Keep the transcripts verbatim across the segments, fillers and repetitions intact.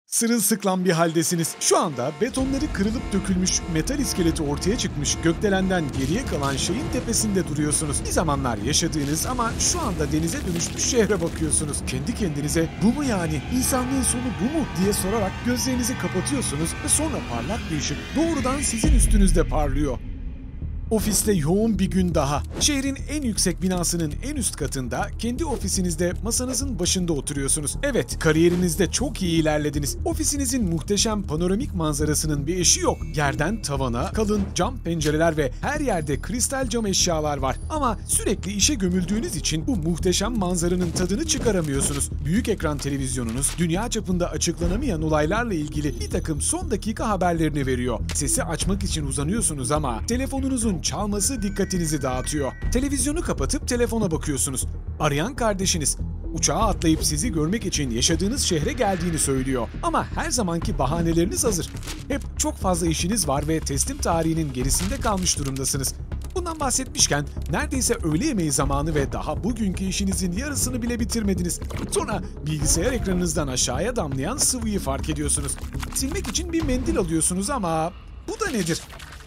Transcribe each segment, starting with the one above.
Sırılsıklam bir haldesiniz. Şu anda betonları kırılıp dökülmüş, metal iskeleti ortaya çıkmış, gökdelenden geriye kalan şeyin tepesinde duruyorsunuz. Bir zamanlar yaşadığınız ama şu anda denize dönüşmüş şehre bakıyorsunuz. Kendi kendinize bu mu yani, insanlığın sonu bu mu diye sorarak gözlerinizi kapatıyorsunuz ve sonra parlak bir ışık doğrudan sizin üstünüzde parlıyor. Ofiste yoğun bir gün daha. Şehrin en yüksek binasının en üst katında, kendi ofisinizde masanızın başında oturuyorsunuz. Evet, kariyerinizde çok iyi ilerlediniz. Ofisinizin muhteşem panoramik manzarasının bir eşi yok. Yerden tavana kalın cam pencereler ve her yerde kristal cam eşyalar var. Ama sürekli işe gömüldüğünüz için bu muhteşem manzaranın tadını çıkaramıyorsunuz. Büyük ekran televizyonunuz dünya çapında açıklanamayan olaylarla ilgili bir takım son dakika haberlerini veriyor. Sesi açmak için uzanıyorsunuz ama telefonunuzun çalması dikkatinizi dağıtıyor. Televizyonu kapatıp telefona bakıyorsunuz. Arayan kardeşiniz. Uçağa atlayıp sizi görmek için yaşadığınız şehre geldiğini söylüyor. Ama her zamanki bahaneleriniz hazır. Hep çok fazla işiniz var ve teslim tarihinin gerisinde kalmış durumdasınız. Bundan bahsetmişken neredeyse öğle yemeği zamanı ve daha bugünkü işinizin yarısını bile bitirmediniz. Sonra bilgisayar ekranınızdan aşağıya damlayan sıvıyı fark ediyorsunuz. Silmek için bir mendil alıyorsunuz ama bu da nedir?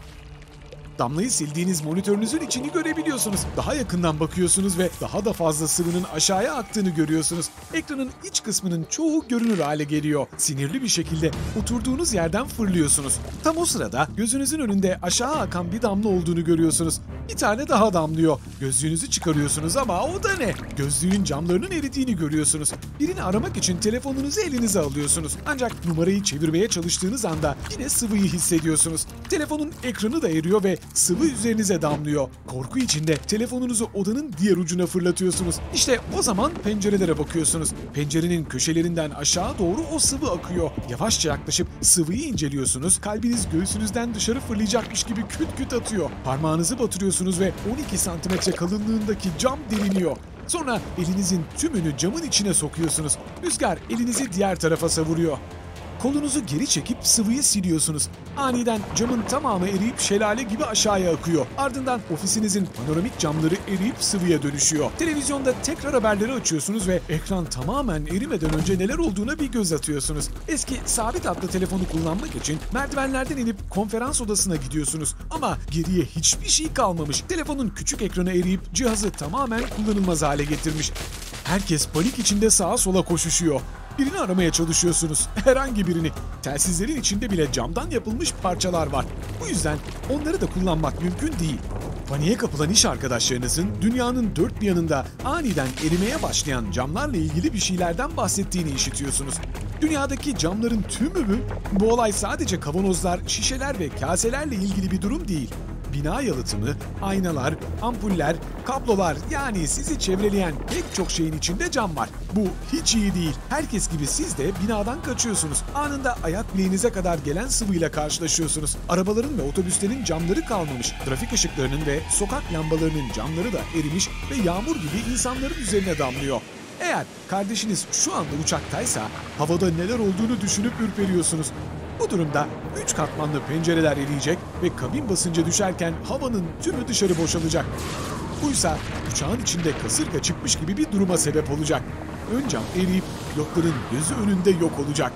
Damlayı sildiğiniz monitörünüzün içini görebiliyorsunuz. Daha yakından bakıyorsunuz ve daha da fazla sıvının aşağıya aktığını görüyorsunuz. Ekranın iç kısmının çoğu görünür hale geliyor. Sinirli bir şekilde oturduğunuz yerden fırlıyorsunuz. Tam o sırada gözünüzün önünde aşağı akan bir damla olduğunu görüyorsunuz. Bir tane daha damlıyor. Gözlüğünüzü çıkarıyorsunuz ama o da ne? Gözlüğün camlarının eridiğini görüyorsunuz. Birini aramak için telefonunuzu elinize alıyorsunuz. Ancak numarayı çevirmeye çalıştığınız anda yine sıvıyı hissediyorsunuz. Telefonun ekranı da eriyor ve sıvı üzerinize damlıyor. Korku içinde telefonunuzu odanın diğer ucuna fırlatıyorsunuz. İşte o zaman pencerelere bakıyorsunuz. Pencerenin köşelerinden aşağı doğru o sıvı akıyor. Yavaşça yaklaşıp sıvıyı inceliyorsunuz. Kalbiniz göğsünüzden dışarı fırlayacakmış gibi küt küt atıyor. Parmağınızı batırıyorsunuz ve on iki santimetre kalınlığındaki cam deliniyor. Sonra elinizin tümünü camın içine sokuyorsunuz. Rüzgar elinizi diğer tarafa savuruyor. Kolunuzu geri çekip sıvıyı siliyorsunuz. Aniden camın tamamı eriyip şelale gibi aşağıya akıyor. Ardından ofisinizin panoramik camları eriyip sıvıya dönüşüyor. Televizyonda tekrar haberleri açıyorsunuz ve ekran tamamen erimeden önce neler olduğuna bir göz atıyorsunuz. Eski sabit hatlı telefonu kullanmak için merdivenlerden inip konferans odasına gidiyorsunuz. Ama geriye hiçbir şey kalmamış. Telefonun küçük ekranı eriyip cihazı tamamen kullanılmaz hale getirmiş. Herkes panik içinde sağa sola koşuşuyor. Birini aramaya çalışıyorsunuz. Herhangi birini. Telsizlerin içinde bile camdan yapılmış parçalar var. Bu yüzden onları da kullanmak mümkün değil. Paniğe kapılan iş arkadaşlarınızın dünyanın dört bir yanında aniden erimeye başlayan camlarla ilgili bir şeylerden bahsettiğini işitiyorsunuz. Dünyadaki camların tümü mü? Bu olay sadece kavanozlar, şişeler ve kaselerle ilgili bir durum değil. Bina yalıtımı, aynalar, ampuller, kablolar, yani sizi çevreleyen pek çok şeyin içinde cam var. Bu hiç iyi değil. Herkes gibi siz de binadan kaçıyorsunuz. Anında ayak bileğinize kadar gelen sıvıyla karşılaşıyorsunuz. Arabaların ve otobüslerin camları kalmamış. Trafik ışıklarının ve sokak lambalarının camları da erimiş ve yağmur gibi insanların üzerine damlıyor. Eğer kardeşiniz şu anda uçaktaysa havada neler olduğunu düşünüp ürperiyorsunuz. Bu durumda üç katmanlı pencereler eriyecek ve kabin basıncı düşerken havanın tümü dışarı boşalacak. Buysa uçağın içinde kasırga çıkmış gibi bir duruma sebep olacak. Ön cam eriyip pilotların gözü önünde yok olacak.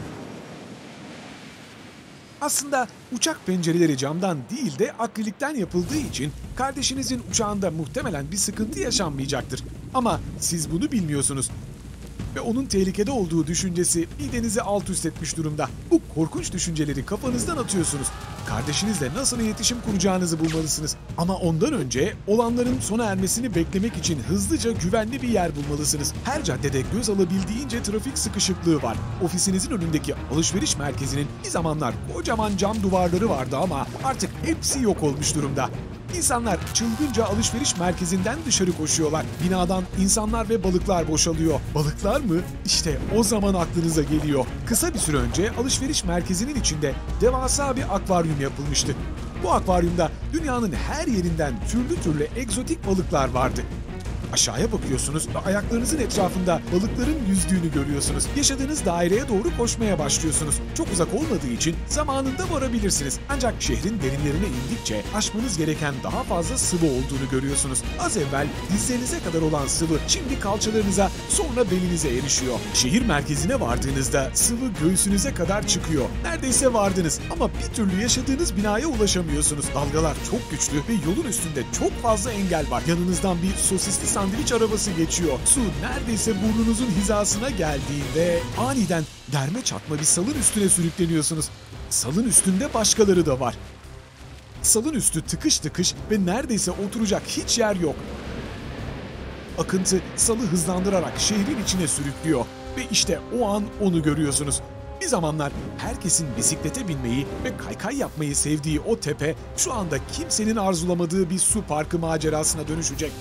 Aslında uçak pencereleri camdan değil de akrilikten yapıldığı için kardeşinizin uçağında muhtemelen bir sıkıntı yaşanmayacaktır. Ama siz bunu bilmiyorsunuz. Ve onun tehlikede olduğu düşüncesi midenizi alt üst etmiş durumda. Bu korkunç düşünceleri kafanızdan atıyorsunuz. Kardeşinizle nasıl iletişim kuracağınızı bulmalısınız. Ama ondan önce olanların sona ermesini beklemek için hızlıca güvenli bir yer bulmalısınız. Her caddede göz alabildiğince trafik sıkışıklığı var. Ofisinizin önündeki alışveriş merkezinin bir zamanlar kocaman cam duvarları vardı ama artık hepsi yok olmuş durumda. İnsanlar çılgınca alışveriş merkezinden dışarı koşuyorlar. Binadan insanlar ve balıklar boşalıyor. Balıklar mı? İşte o zaman aklınıza geliyor. Kısa bir süre önce alışveriş merkezinin içinde devasa bir akvaryum yapılmıştı. Bu akvaryumda dünyanın her yerinden türlü türlü egzotik balıklar vardı. Aşağıya bakıyorsunuz ve ayaklarınızın etrafında balıkların yüzdüğünü görüyorsunuz. Yaşadığınız daireye doğru koşmaya başlıyorsunuz. Çok uzak olmadığı için zamanında varabilirsiniz. Ancak şehrin derinlerine indikçe aşmanız gereken daha fazla sıvı olduğunu görüyorsunuz. Az evvel dizlerinize kadar olan sıvı şimdi kalçalarınıza, sonra belinize erişiyor. Şehir merkezine vardığınızda sıvı göğsünüze kadar çıkıyor. Neredeyse vardınız ama bir türlü yaşadığınız binaya ulaşamıyorsunuz. Dalgalar çok güçlü ve yolun üstünde çok fazla engel var. Yanınızdan bir sosisli sandviç arabası geçiyor. Su neredeyse burnunuzun hizasına geldiğinde aniden derme çatma bir salın üstüne sürükleniyorsunuz. Salın üstünde başkaları da var. Salın üstü tıkış tıkış ve neredeyse oturacak hiç yer yok. Akıntı salı hızlandırarak şehrin içine sürüklüyor ve işte o an onu görüyorsunuz. Bir zamanlar herkesin bisiklete binmeyi ve kaykay yapmayı sevdiği o tepe şu anda kimsenin arzulamadığı bir su parkı macerasına dönüşecek.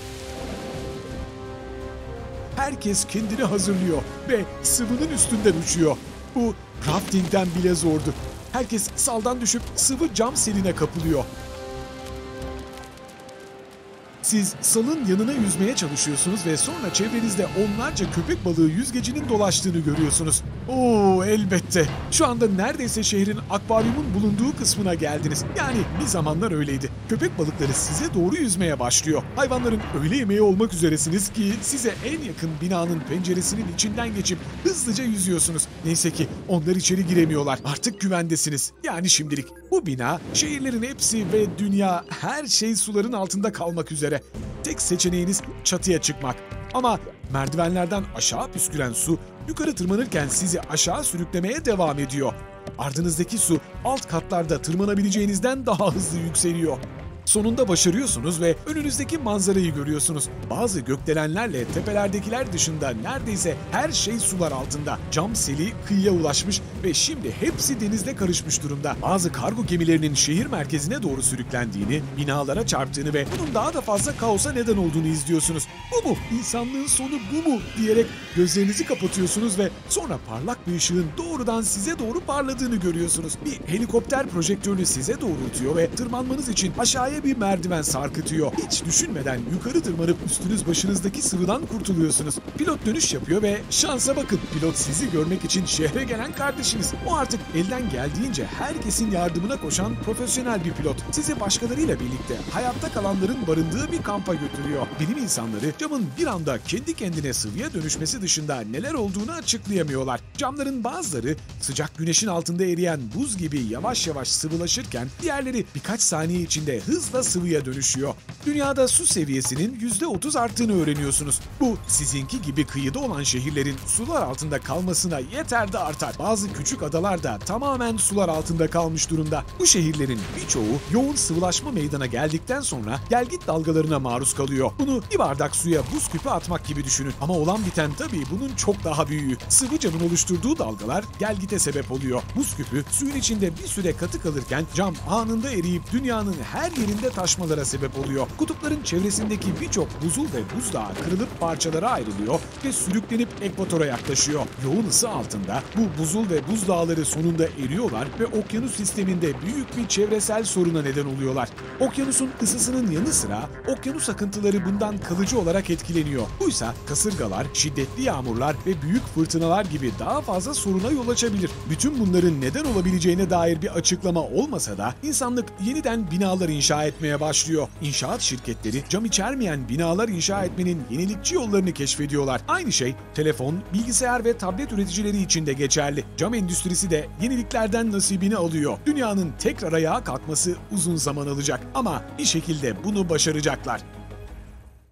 Herkes kendini hazırlıyor ve sıvının üstünden uçuyor. Bu raftingden bile zordu. Herkes saldan düşüp sıvı cam seline kapılıyor. Siz salın yanına yüzmeye çalışıyorsunuz ve sonra çevrenizde onlarca köpek balığı yüzgecinin dolaştığını görüyorsunuz. Oo, elbette. Şu anda neredeyse şehrin akvaryumun bulunduğu kısmına geldiniz. Yani bir zamanlar öyleydi. Köpek balıkları size doğru yüzmeye başlıyor. Hayvanların öğle yemeği olmak üzeresiniz ki size en yakın binanın penceresinin içinden geçip hızlıca yüzüyorsunuz. Neyse ki onlar içeri giremiyorlar. Artık güvendesiniz. Yani şimdilik. Bu bina, şehirlerin hepsi ve dünya, her şey suların altında kalmak üzere. Tek seçeneğiniz çatıya çıkmak. Ama merdivenlerden aşağı püsküren su yukarı tırmanırken sizi aşağı sürüklemeye devam ediyor. Ardınızdaki su alt katlarda tırmanabileceğinizden daha hızlı yükseliyor. Sonunda başarıyorsunuz ve önünüzdeki manzarayı görüyorsunuz. Bazı gökdelenlerle tepelerdekiler dışında neredeyse her şey sular altında. Cam seli kıyıya ulaşmış ve şimdi hepsi denizle karışmış durumda. Bazı kargo gemilerinin şehir merkezine doğru sürüklendiğini, binalara çarptığını ve bunun daha da fazla kaosa neden olduğunu izliyorsunuz. Bu mu? İnsanlığın sonu bu mu? Diyerek gözlerinizi kapatıyorsunuz ve sonra parlak bir ışığın doğrudan size doğru parladığını görüyorsunuz. Bir helikopter projektörünü size doğrultuyor ve tırmanmanız için aşağıya bir merdiven sarkıtıyor. Hiç düşünmeden yukarı tırmanıp üstünüz başınızdaki sıvıdan kurtuluyorsunuz. Pilot dönüş yapıyor ve şansa bakın. Pilot sizi görmek için şehre gelen kardeşiniz. O artık elden geldiğince herkesin yardımına koşan profesyonel bir pilot. Sizi başkalarıyla birlikte hayatta kalanların barındığı bir kampa götürüyor. Bilim insanları camın bir anda kendi kendine sıvıya dönüşmesi dışında neler olduğunu açıklayamıyorlar. Camların bazıları sıcak güneşin altında eriyen buz gibi yavaş yavaş sıvılaşırken diğerleri birkaç saniye içinde hızla sıvıya dönüşüyor. Dünyada su seviyesinin yüzde otuz arttığını öğreniyorsunuz. Bu sizinki gibi kıyıda olan şehirlerin sular altında kalmasına yeter de artar. Bazı küçük adalar da tamamen sular altında kalmış durumda. Bu şehirlerin birçoğu yoğun sıvılaşma meydana geldikten sonra gelgit dalgalarına maruz kalıyor. Bunu bir bardak suya buz küpü atmak gibi düşünün. Ama olan biten tabii bunun çok daha büyüğü. Sıvı camın oluşturduğu dalgalar gelgite sebep oluyor. Buz küpü suyun içinde bir süre katı kalırken cam anında eriyip dünyanın her yerinde taşmalara sebep oluyor. Kutupların çevresindeki birçok buzul ve buzdağı kırılıp parçalara ayrılıyor ve sürüklenip ekvatora yaklaşıyor. Yoğun ısı altında bu buzul ve buzdağları sonunda eriyorlar ve okyanus sisteminde büyük bir çevresel soruna neden oluyorlar. Okyanusun ısısının yanı sıra okyanus akıntıları bundan kalıcı olarak etkileniyor. Buysa kasırgalar, şiddetli yağmurlar ve büyük fırtınalar gibi daha fazla soruna yol açabilir. Bütün bunların neden olabileceğine dair bir açıklama olmasa da insanlık yeniden binalar inşa etmeye başlıyor. İnşaat şirketleri cam içermeyen binalar inşa etmenin yenilikçi yollarını keşfediyorlar. Aynı şey telefon, bilgisayar ve tablet üreticileri için de geçerli. Cam endüstrisi de yeniliklerden nasibini alıyor. Dünyanın tekrar ayağa kalkması uzun zaman alacak ama bir şekilde bunu başaracaklar.